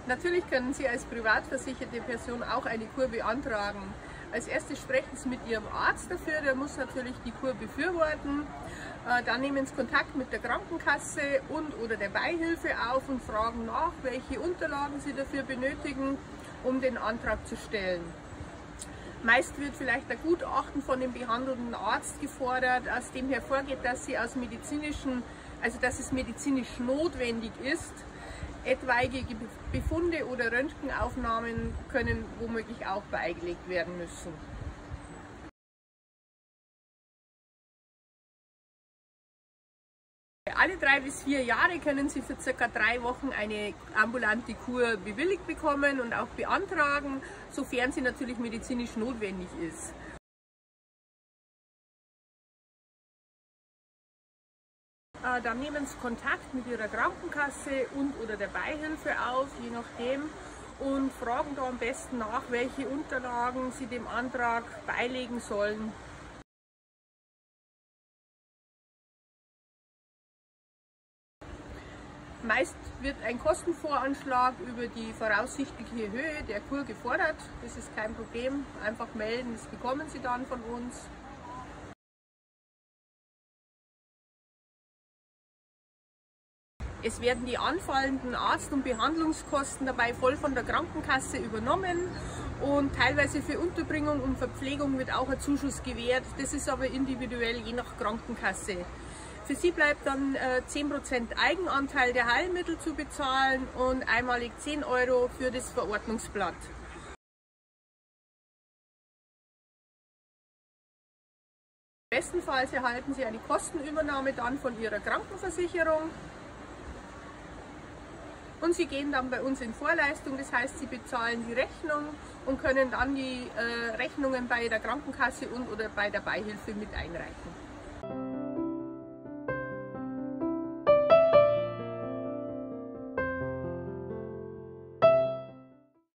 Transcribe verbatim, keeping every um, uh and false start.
Natürlich können Sie als privat versicherte Person auch eine Kur beantragen. Als erstes sprechen Sie mit Ihrem Arzt dafür, der muss natürlich die Kur befürworten. Dann nehmen Sie Kontakt mit der Krankenkasse und oder der Beihilfe auf und fragen nach, welche Unterlagen Sie dafür benötigen, um den Antrag zu stellen. Meist wird vielleicht ein Gutachten von dem behandelnden Arzt gefordert, aus dem hervorgeht, dass sie aus medizinischen, also dass es medizinisch notwendig ist. Etwaige Befunde oder Röntgenaufnahmen können womöglich auch beigelegt werden müssen. Alle drei bis vier Jahre können Sie für circa drei Wochen eine ambulante Kur bewilligt bekommen und auch beantragen, sofern sie natürlich medizinisch notwendig ist. Dann nehmen Sie Kontakt mit Ihrer Krankenkasse und oder der Beihilfe auf, je nachdem, und fragen da am besten nach, welche Unterlagen Sie dem Antrag beilegen sollen. Meist wird ein Kostenvoranschlag über die voraussichtliche Höhe der Kur gefordert. Das ist kein Problem. Einfach melden, das bekommen Sie dann von uns. Es werden die anfallenden Arzt- und Behandlungskosten dabei voll von der Krankenkasse übernommen und teilweise für Unterbringung und Verpflegung wird auch ein Zuschuss gewährt. Das ist aber individuell je nach Krankenkasse. Für Sie bleibt dann äh, zehn Prozent Eigenanteil der Heilmittel zu bezahlen und einmalig zehn Euro für das Verordnungsblatt. Bestenfalls erhalten Sie eine Kostenübernahme dann von Ihrer Krankenversicherung und Sie gehen dann bei uns in Vorleistung, das heißt, Sie bezahlen die Rechnung und können dann die äh, Rechnungen bei der Krankenkasse und oder bei der Beihilfe mit einreichen.